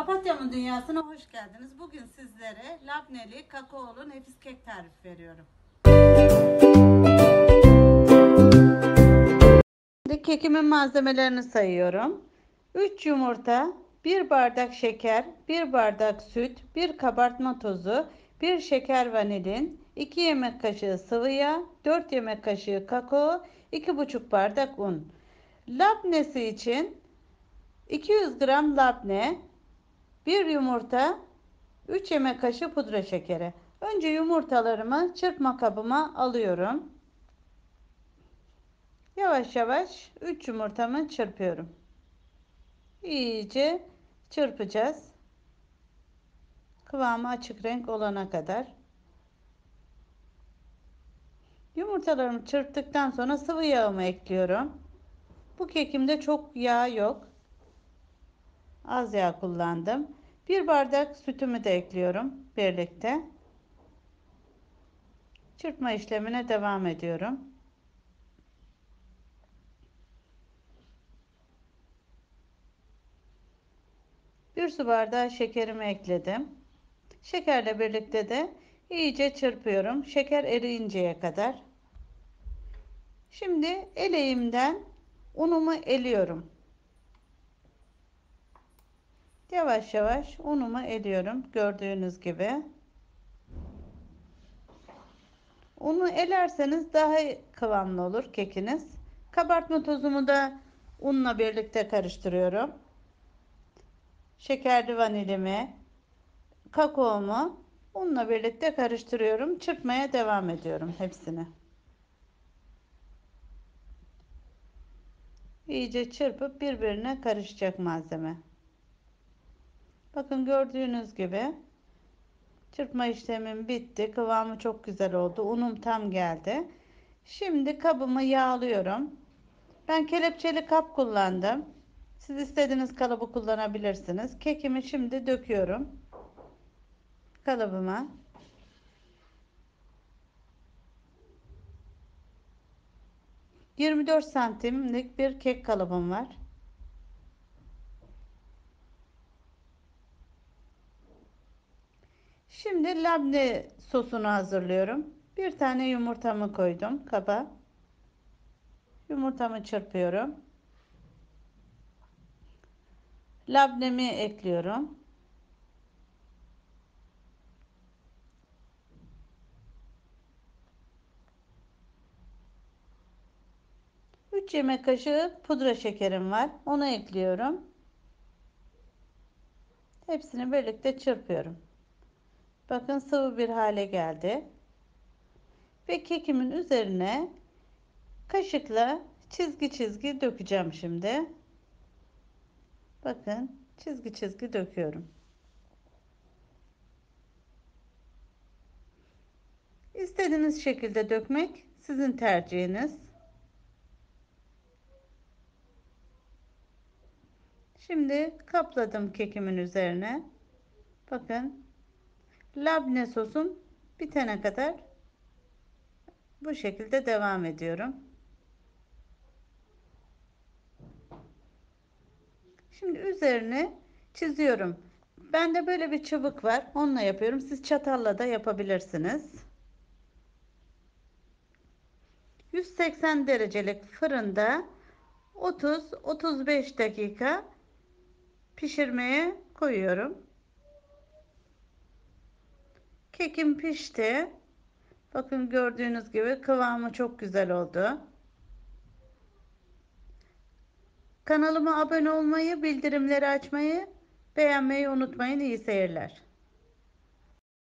Papatyamın dünyasına hoş geldiniz. Bugün sizlere labneli kakaolu nefis kek tarifi veriyorum. Şimdi kekimin malzemelerini sayıyorum. 3 yumurta, 1 bardak şeker, 1 bardak süt, 1 kabartma tozu, 1 şeker vanilin, 2 yemek kaşığı sıvı yağ, 4 yemek kaşığı kakao, 2,5 bardak un. Labnesi için 200 gram labne, 1 yumurta, 3 yemek kaşığı pudra şekeri. Önce yumurtalarımı çırpma kabıma alıyorum. Yavaş yavaş 3 yumurtamı çırpıyorum. İyice çırpacağız. Kıvamı açık renk olana kadar. Yumurtalarımı çırptıktan sonra sıvı yağımı ekliyorum. Bu kekimde çok yağ yok. Az yağ kullandım. 1 bardak sütümü de ekliyorum birlikte. Çırpma işlemine devam ediyorum. 1 su bardağı şekerimi ekledim. Şekerle birlikte de iyice çırpıyorum. Şeker eriyinceye kadar. Şimdi eleğimden unumu eliyorum. Yavaş yavaş unumu eliyorum. Gördüğünüz gibi. Unu elerseniz daha kıvamlı olur kekiniz. Kabartma tozumu da unla birlikte karıştırıyorum. Şekerli vanilimi, kakaomu unla birlikte karıştırıyorum. Çırpmaya devam ediyorum hepsini. İyice çırpıp birbirine karışacak malzeme. Bakın gördüğünüz gibi çırpma işlemim bitti. Kıvamı çok güzel oldu. Unum tam geldi. Şimdi kabımı yağlıyorum. Ben kelepçeli kap kullandım. Siz istediğiniz kalıbı kullanabilirsiniz. Kekimi şimdi döküyorum kalıbıma. ...24 santimlik bir kek kalıbım var. Şimdi labne sosunu hazırlıyorum. Bir tane yumurtamı koydum kaba. Yumurtamı çırpıyorum. Labnemi ekliyorum. 3 yemek kaşığı pudra şekerim var. Onu ekliyorum. Hepsini birlikte çırpıyorum. Bakın sıvı bir hale geldi. Ve kekimin üzerine kaşıkla çizgi çizgi dökeceğim şimdi. Bakın çizgi çizgi döküyorum. İstediğiniz şekilde dökmek sizin tercihiniz. Şimdi kapladım kekimin üzerine. Bakın labne sosum bitene kadar bu şekilde devam ediyorum. Şimdi üzerine çiziyorum. Bende böyle bir çubuk var. Onunla yapıyorum. Siz çatalla da yapabilirsiniz. 180 derecelik fırında 30-35 dakika pişirmeye koyuyorum. Kekim pişti. Bakın gördüğünüz gibi kıvamı çok güzel oldu. Kanalıma abone olmayı, bildirimleri açmayı, beğenmeyi unutmayın. İyi seyirler.